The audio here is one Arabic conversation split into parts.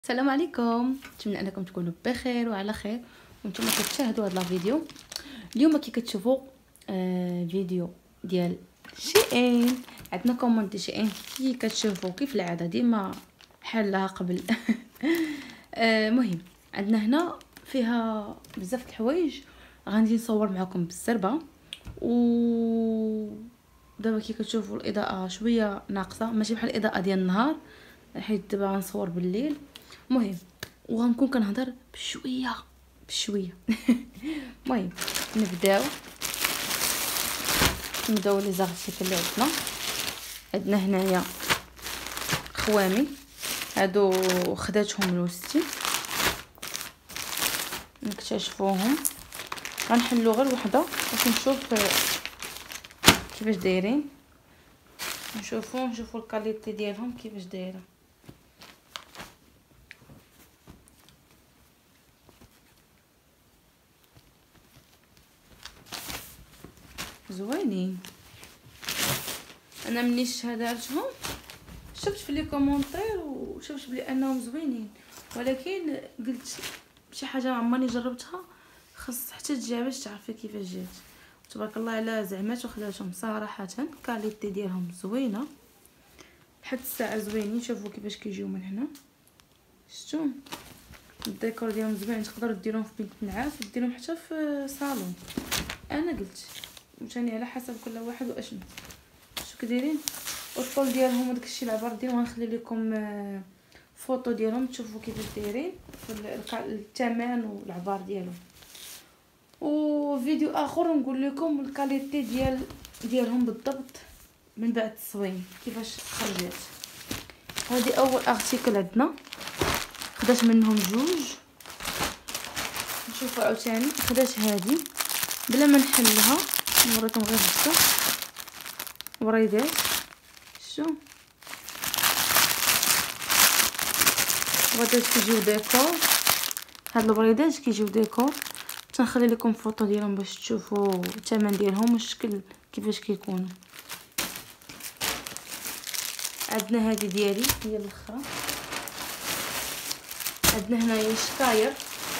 السلام عليكم، نتمنى انكم تكونوا بخير وعلى خير وانتم كتشاهدوا هذا الفيديو. اليوم كي كتشوفوا فيديو ديال شيئين. عندنا كوموند ديال شيئين كي كتشوفوا كيف العاده ديما حلها قبل. مهم عندنا هنا فيها بزاف د الحوايج غادي نصور معكم بالسربه. و دابا كي كتشوفوا الاضاءه شويه ناقصه، ماشي بحال الاضاءه ديال النهار حيت دابا غنصور بالليل. مهم وغنكون كنهضر بشويه بشويه. المهم نبداو لي زارتيكل اللي عندنا هنايا خوامي. هادو خداتهم لوستي نكتشفوهم، غنحلو غير وحده باش نشوف كيفاش دايرين، نشوفوا الكاليتي ديالهم كيفاش دايره. زوينين. انا ملي شهدتهم شفت في لي كومونتير وشفت بلي انهم زوينين، ولكن قلت شي حاجه عمرني جربتها، خاص حتى تجي باش تعرفي كيفاش جات. تبارك الله على زعمات وخلاتهم صراحه الكاليتي ديالهم زوينه لحد الساعه زوينين. شوفوا كيفاش كيجيو من هنا، شفتوا الديكور ديالهم زوين. تقدروا ديروهم في بيت النعاس وديروهم حتى في صالون. انا قلت ثاني على حسب كل واحد واشنو كدايرين. والطول ديالهم وداكشي العبار ديالهم غنخلي لكم فوطو ديالهم تشوفوا كيفاش دايرين في الثمن والعبار ديالهم. وفيديو اخر نقول لكم الكاليتي ديالهم بالضبط من بعد التصويم كيفاش خرجت. هذه اول ارتيكل عندنا، خدات منهم جوج. نشوفوا عاوتاني خدات هذه بلا ما نحلها، نوريكم غير هكا وريدات. شو وريدات كيجيو ديكور، هاد الوريدات كيجيو ديكور. تنخلي لكم فوطو ديالهم باش تشوفوا الثمن ديالهم والشكل كيفاش كيكونوا. عندنا هذه ديالي هي الاخرى. عندنا هنايا شكاير،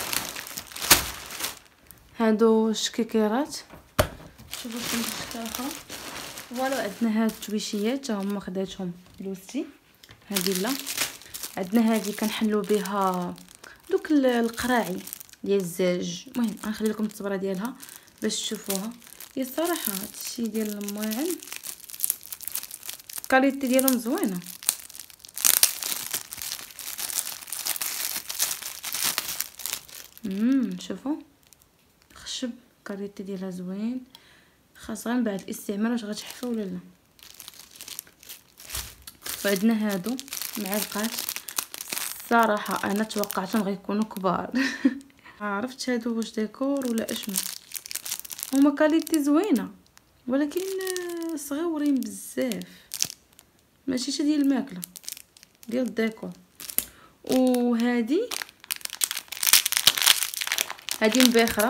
هادو شكيكيرات. شوفوا شنو الشكاكه. فوالا عندنا هاد التويشيات هما خداتهم لوستي. هذه لا، عندنا هذه كنحلو بها دوك القراعي ديال الزاج. المهم غنخلي لكم التصويره ديالها باش تشوفوها. هي الصراحه هادشي ديال الماعن الكاليتي ديالهم زوينه. شوفوا خشب الكاليتي ديالها زوين، خاصه من بعد الاستعمال واش غتحفه ولا لا. وعندنا هادو معلقات، صراحه انا توقعتهم غيكونوا كبار. عرفت هادو واش ديكور ولا اشنو. هما كاليتي زوينه ولكن صغيورين بزاف، ماشي ديال الماكله ديال الديكور. وهذه مباخره.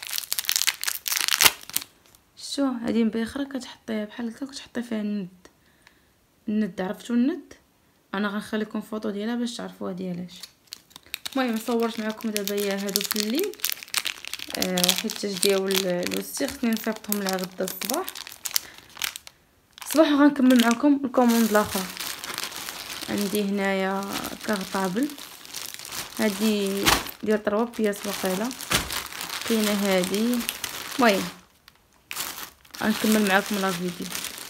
شو هذه مباخره كتحطيها بحال هكا وكتحطي فيها الند. عرفتوا الند؟ انا غنخليكم فوطو ديالها باش تعرفوها ديالاش. المهم صورت معكم دابا هي هادو في الليل، حيت جاو الوستي خصني نصيفطهم لها غدا الصباح. غنكمل معكم الكوموند الاخر. عندي هنايا كارطابل، هذه ديال 3 بياس وقيله. كاينه هذه. المهم غنكمل معكم لا فيديو.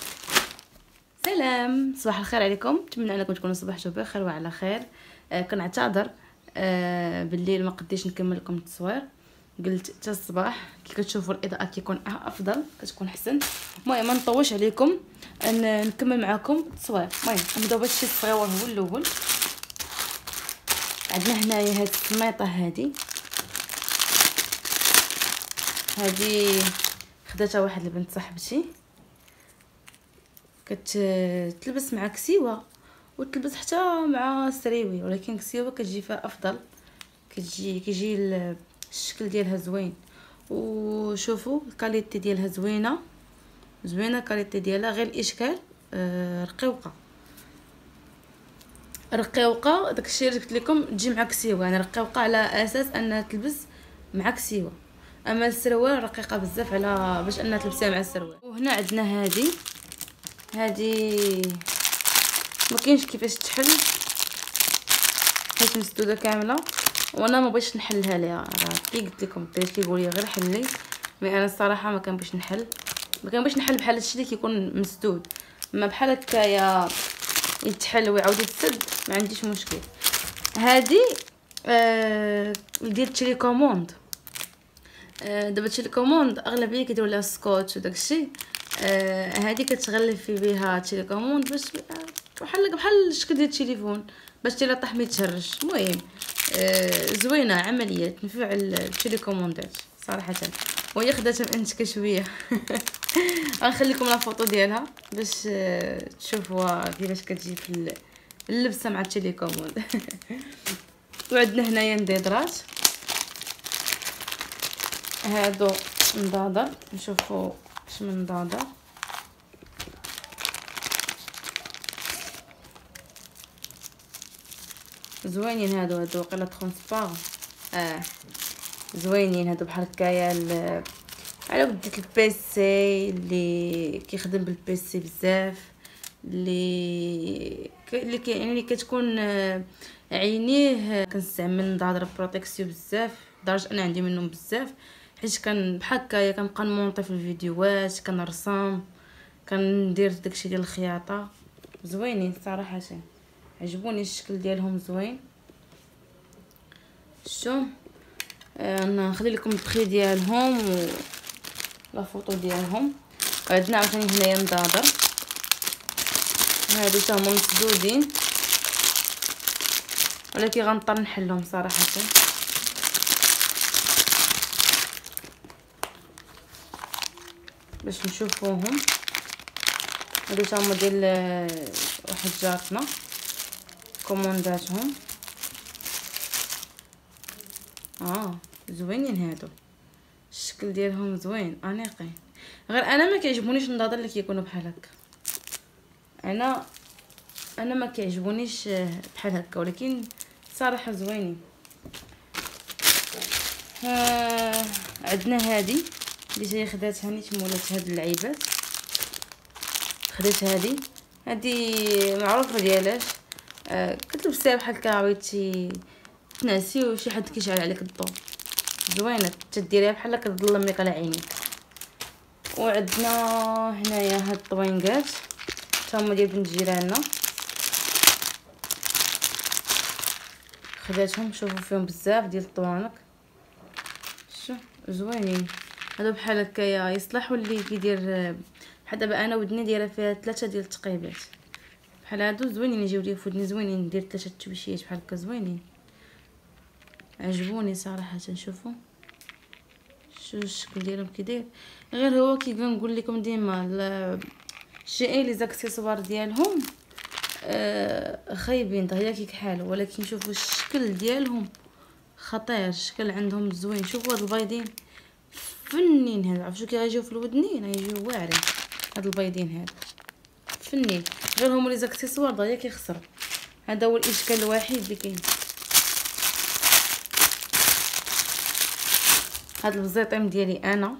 سلام، صباح الخير عليكم، نتمنى انكم تكونوا صبحتوا بخير وعلى خير. كنعتذر بالليل ما قديتش نكمل لكم التصوير، قلت حتى الصباح كي كتشوفوا الاضاءه كيكون افضل، كتكون احسن. المهم ما نطولش عليكم، نكمل معكم التصوير. المهم نبداو بهادشي الصغير هو الاول. عندنا هنايا هاد السميطه، هذه خداتها واحد البنت صاحبتي، كتلبس مع كسيوه وتلبس حتى مع سريوي، ولكن كسيوه كتجي فيها افضل، كيجي الشكل ديالها زوين. وشوفوا الكاليتي ديالها زوينه الكاليتي ديالها، غير الاشكال رقيقه. رقيقه داكشي اللي قلت لكم تجي مع كسيوه، يعني رقيقه على اساس انها تلبس مع كسيوه. اما السروال رقيقه بزاف على باش انها تلبسيها مع السروال. وهنا عندنا هذه ما كاينش كيفاش تحل حيت مسدوده كامله، وانا ما بغيتش نحلها ليها. راه كي قلت لكم الطريق كيقول لي غير حلي، مي انا الصراحه ما كنبغيش نحل بحال هادشي اللي كيكون مسدود. ما بحال هكايا يتحل ويعاود يتسد ما عنديش مشكل. هذه ديال التليكوموند. دابا التليكوموند اغلبيه كيديروا لها سكوتش وداكشي. هذه كتغلفي بها التليكوموند باش بحال الشكل ديال التليفون باش تيلا طاح ما يتهرش. المهم زوينه، عمليه تنفع التليكوموندات صراحه، وهي خداتها مأنتكه شويه. غنخليكم لا فوطو ديالها باش تشوفوها كيفاش كتجي في اللبسه مع التليكوموند. وعندنا هنايا نديدرات، هادو مضادر، نشوفوا اش من مضادر. زوينين هادو قيله ترونسبار. زوينين هادو بحال هكايا على وديت البيسي اللي كيخدم بالبيسي بزاف، اللي يعني اللي كتكون عينيه. كنستعمل نضادر بروتيكسيون بزاف لدرجه انا عندي منهم بزاف، حيت كان بحال هكايا كنبقى نمونطي في الفيديوهات، كنرسم، كندير داكشي ديال الخياطه. زوينين صراحه، عجبوني الشكل ديالهم زوين. شو نخلي لكم البخي ديالهم و لا فوطو ديالهم. عندنا عاوتاني هنايا نضادر، هادو تا هما مسدودين ولكن غنضطر نحلهم صراحه باش نشوفوهم. هادو تا هما ديال واحد جارتنا كومونداتهم. زوينين هادو، الشكل ديالهم زوين انيقين. غير انا ما كيعجبونيش النضادر اللي كيكونوا بحال هكا. انا ما كيعجبونيش بحال هكا، ولكن صراحه زوينين. عندنا هذه اللي جايه خداتها نيت مولات هاد اللعيبات. خديت هذه معروفه ديالاش. كتلبسيها بحال هكا بغيتي تنعسي وشي حد كيشعل عليك الضوء، زوينه تديريها بحال هكا تظلم لك على عينيك. وعندنا هنايا هاد الطوينكات تا هما ديال بنت جيراننا، خداتهم. شوفوا فيهم بزاف ديال الطوانق، شوف زوينين هادو بحال هكايا يصلحوا اللي كيدير بحال دابا انا ودني دايره فيها 3 ديال التقيبات بحال هادو. زوينين يجيو لي في ودني، زوينين ندير 3 تويشيات بحال هكا زوينين، عجبوني صراحه. نشوفوا شو الشكل ديالهم كيداير. غير هو كنقول لكم ديما شي لي زاكسيسوار ديالهم خايبين دغيا كيكحالوا، ولكن شوفوا الشكل ديالهم خطير، الشكل عندهم زوين. شوفوا هاد البيضين فنين، هاد عرفتوا كي غيجيو في الودنين غيجيو واعرين. هاد البيضين هاد فنين، غير هما لي زاكسيسوار دغيا كيخسروا. هذا هو الاشكال الوحيد اللي كاين. هاد البزيطيم ديالي انا،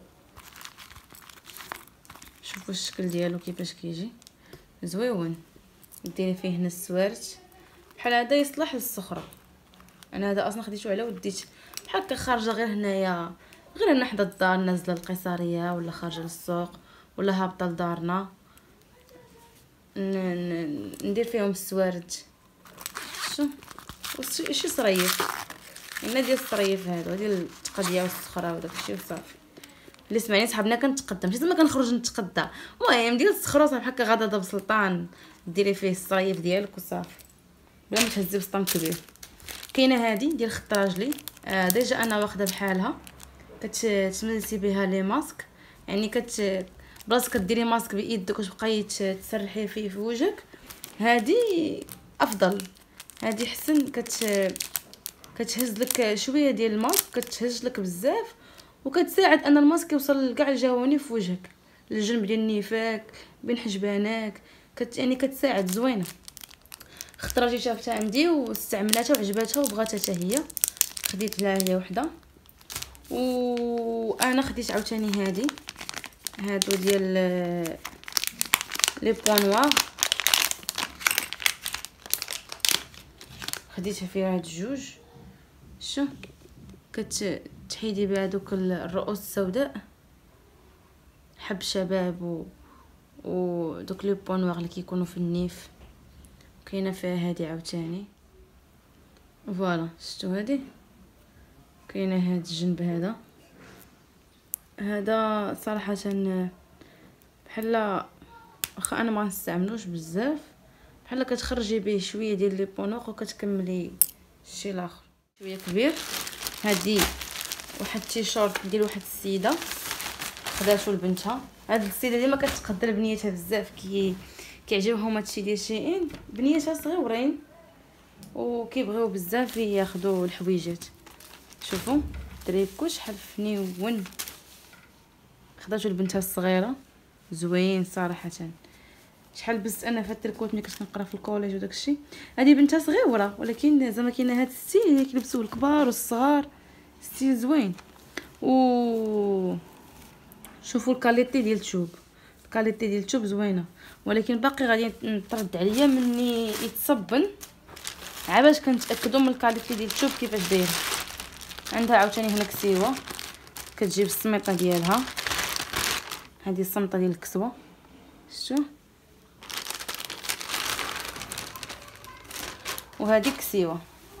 شوفوا الشكل ديالو كيفاش كيجي زويون. ديري فيه هنا السوارت بحال هذا يصلح للصخره. انا هذا اصلا خديته على وديت بحال هكا خارجه غير هنايا، غير هنا حدا الدار، نازله للقيصريه ولا خارجه للسوق ولا هابطه لدارنا، ندير فيهم السوارت. شو شي صريف هنا ديال الصريف هذا ديال التقديه والصخره وداكشي وصافي. اللي سمعني صحابنا كنتقدى ماشي زعما كنخرج نتقدى، المهم ديال الصخره صافي بحال هكا غدا بسلطان ديري فيه الصريف ديالك وصافي بلا ما تهزي بسطام كبير. كاينه هذه ديال خط راجلي، ديجا انا واخده بحالها، كتملسي بها لي ماسك، يعني بلاصه كديري ماسك بايدك وتبقاي تسرحي فيه في وجهك. هذه افضل، هذه حسن، كتهز لك شويه ديال الماسك، كتهز لك بزاف، وكتساعد ان الماسك يوصل لكاع الجوانب في وجهك، الجنب ديال النفاك بين حجبانك، يعني كتساعد زوينه. خطره شافتها عندي واستعملتها وعجباتها وبغاتها حتى هي، خديت لها هي وحده. وانا خديت عاوتاني هادو ديال لي بوان نوار، خديتها فيها هاد الجوج. شو كتحيدي بها دوك الرؤوس السوداء، حب شباب ودوك لي بوان نوار اللي كيكونوا في النيف. كاينه فيها هادي عاوتاني فوالا، شفتوا هادي كاينه هاد الجنب هذا صراحه بحال واخا انا ما نستعملوش بزاف، بحال كتخرجي به شويه ديال لي بونوق وكتكملي الشيء الاخر. شويه كبير. هادي واحد التيشورت ديال واحد السيده خداتو لبنتها. هاد السيده ديما كتقدر بنيتها بزاف، كيعجبهم هادشي ديال شيئين، بنيتها صغيورين وكيبغيو بزاف ياخذوا الحويجات. شوفوا دريكو شحال فنيون، خداتو لبنتها الصغيره زوين صراحه. شحال بس انا في التركوت ملي كنت كنقرا في الكوليج وداكشي. هذه بنتها صغيره ولكن زعما كاينه هاد الستيل اللي كيلبسوه الكبار والصغار، ستيل زوين. و شوفوا الكاليتي ديال الثوب، الكاليتي ديال الثوب زوينه، ولكن باقي غادي نطرد عليا مني يتصبن عباش كنتاكدوا من الكاليتي ديال الثوب كيفاش دايره. عندها عاوتاني هنا كسيوه كتجيب السميطه ديالها، هذه الصمطه ديال الكسوه شتو، وهذه كسيوه.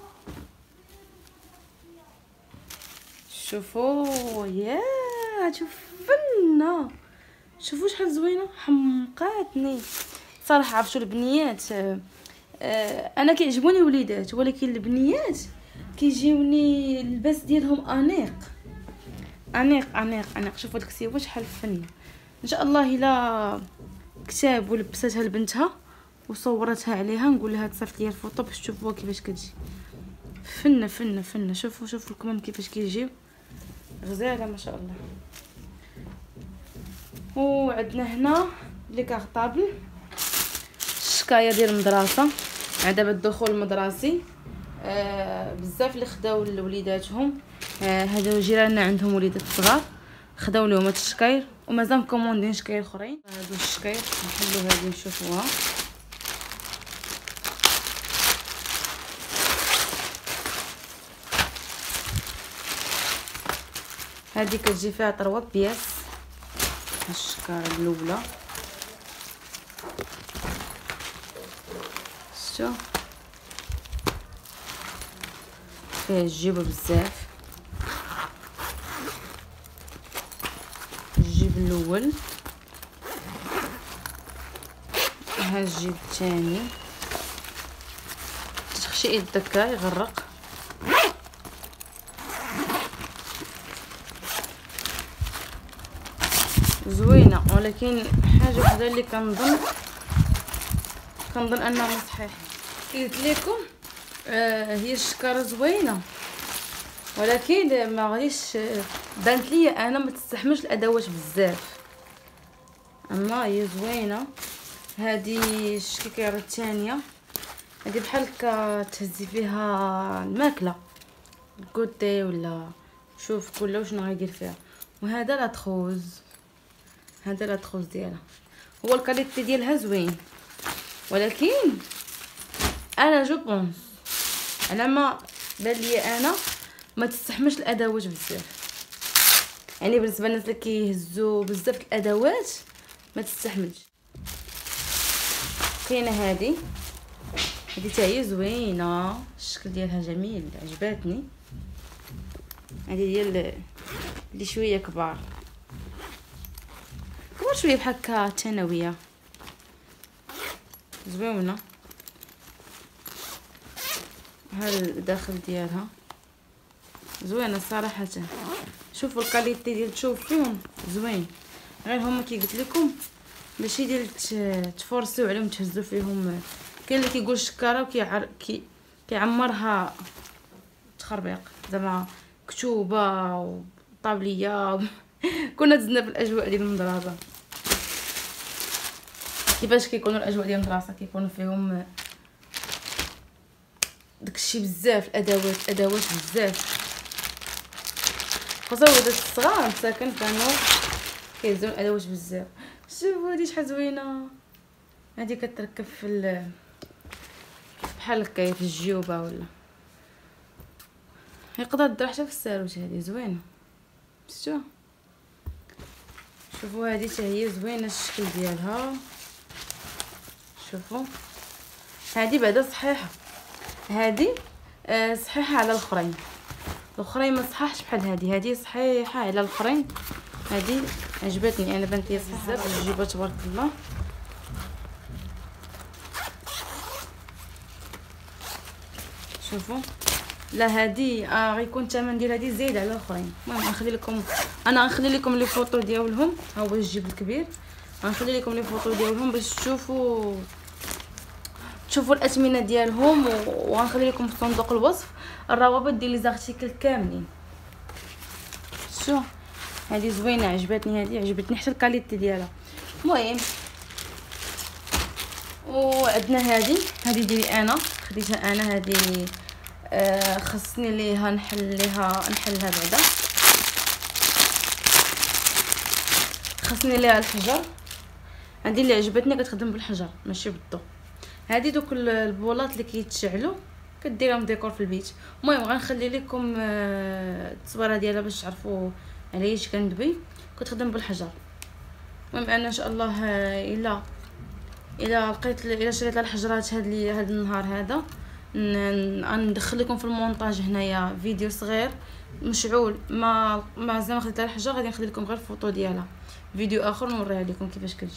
شوفوا يا شوف فنه، شوفوا شحال زوينه، حمقاتني صراحه. عرفتوا البنيات انا كيعجبوني وليدات، ولكن البنيات كيجيوني اللباس ديالهم انيق انيق انيق انيق. شوفوا الكسيوه شحال فنيه. ان شاء الله الا كتاب ولبستها لبنتها وصورتها عليها نقول لها تصيفط لي الفوطو باش تشوفوا كيفاش كتجي فنه فنه فنه. شوفوا الكمام كيفاش كيجيو غزاله ما شاء الله. وعندنا هنا لي كارطابل، الشكايه ديال المدرسه مع دابا الدخول المدرسي. بزاف اللي خداو لوليداتهم. هادو جيراننا عندهم وليدات صغار خداو لهم هاد الشكاير ومازال مكوموندين شكاير اخرين. هادو الشكاير نحلو هادي نشوفوها. هادي كتجي فيها 3 بياس. الشكاره الاولى شتو فيها الجيبه بزاف. الجيب الاول، ها الجيب الثاني. تخشي يدك يغرق. زوينه، ولكن حاجه وحده اللي كنظن انها صحيح. قلت لكم هي الشكاره زوينه، ولكن ما غاديش بانت لي انا ما تستحملش الادوات بزاف، اما هي زوينه. هذه الشكاره الثانيه، هذه بحال كتهزي فيها الماكله الكوتي ولا شوف كله شنو غيدير فيها. وهذا لا تخوز، هذا لا تخوز ديالها. هو الكاليتي ديالها زوين، ولكن انا جو بونس على ما بان لي انا ما تستحملش الادوات بزاف. يعني بالنسبه للناس اللي كيهزوا بزاف الادوات ما تستحملش. كاينه هذه حتى هي زوينه، الشكل ديالها جميل عجباتني. هذه ديال اللي شويه كبار شويه بحال هكا ثانويه، زوينه. ها الداخل ديالها زوينه صراحه. شوفوا الكاليتي ديال الثوب فيهم زوين، غير هما كي قلت لكم ماشي ديال تفرسوا عليهم تهزوا فيهم. كاين اللي كيقول شكاره كيعمرها تخربيق زعما كتوبه وطابليه. كنا دزنا في الاجواء ديال المدرسه. كيفاش كيكونوا الاجواء ديال المدرسه؟ كيكونوا فيهم داكشي بزاف الادوات بزاف، خاصة ولادات الصغار مساكن كانوا كيهزو الادوات بزاف. شوفوا هادي شحال زوينه، هادي كتركب في بحال هكا في الجيوبه ولا يقدر تدير حتى في الساروت. هادي زوينه شفتوها. شوفوا هادي حتى هي زوينه الشكل ديالها. شوفوا هادي بعدا صحيحه، هادي صحيحه على الاخرين ما صحاحش بحال هادي صحيحه على الاخرين. هادي عجبتني انا، بنت لي بزاف الجيبه تبارك الله. شوفوا لا هادي غيكون الثمن ديال هادي زايد على الاخرين. المهم غنخلي لكم لي فوطو ديالهم، ها هو الجيب الكبير، غنخلي لكم لي فوطو ديالهم باش تشوفوا الاثمنه ديالهم، وغنخلي لكم في صندوق الوصف الروابط ديال لي زارتيكل كاملين. شو هادي زوينه عجبتني، هادي عجبتني حتى الكاليتي ديالها. المهم وعندنا هادي ديالي انا، خديتها انا هادي خصني ليها نحلها بعدا، خصني ليها الحجر. هادي اللي عجبتني كتخدم بالحجر ماشي بالضو. هادي دوك البولات اللي كيتشعلوا كديرهم ديكور في البيت. المهم غنخلي لكم التصويره ديالها باش تعرفوا على ايش كندوي. كتخدم بالحجر. المهم انا ان شاء الله الا شريت الحجرات هاد النهار هذا ندخل لكم في المونتاج هنايا فيديو صغير مشعول ما زعما خديت الحجر، غادي نخلي لكم غير فوطو ديالها، فيديو اخر نوريها لكم كيفاش كتجي.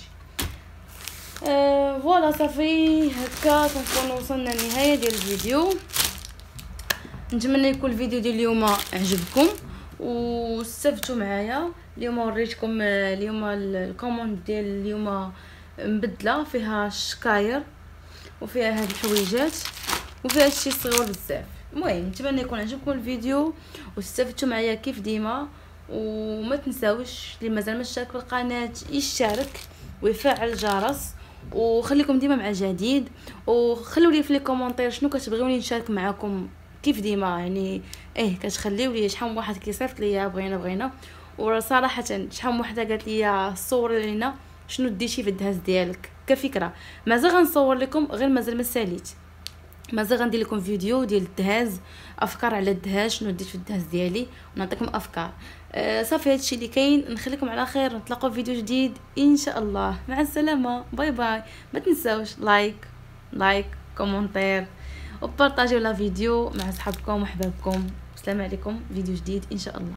فوالا صافي هكا كنكون وصلنا لنهايه ديال الفيديو. نتمنى يكون الفيديو ديال اليوم عجبكم واستفدتوا معايا. اليوم وريتكم اليوم الكوموند ديال اليوم مبدله، فيها الشكاير وفيها هاد الحويجات وفيها شي صغير بزاف. المهم نتمنى يكون عجبكم الفيديو واستفدتوا معايا كيف ديما. وما تنساوش اللي مازال ما اشترك في القناه يشترك ويفعل الجرس، وخليكم ديما مع جديد. وخلوا لي في لي كومونتير شنو كتبغيوني نشارك معكم كيف ديما، يعني كتخليو لي شحال واحد كيصيفط ليا بغينا. وصراحه شحال وحده قالت لي صور لينا شنو ديتي في الدهاز ديالك كفكره. مازال غنصور لكم، غير مازال ما ساليت، مازال غندير لكم فيديو ديال الدهاز، افكار على الدهاز، شنو ديت في الدهاز ديالي، ونعطيكم افكار. صافي هادشي اللي كاين. نخليكم على خير، نتلاقاو في فيديو جديد ان شاء الله. مع السلامه، باي باي. ما تنساوش لايك كومونتير وبارطاجيو لا فيديو مع صحابكم وحبابكم. السلام عليكم، فيديو جديد ان شاء الله.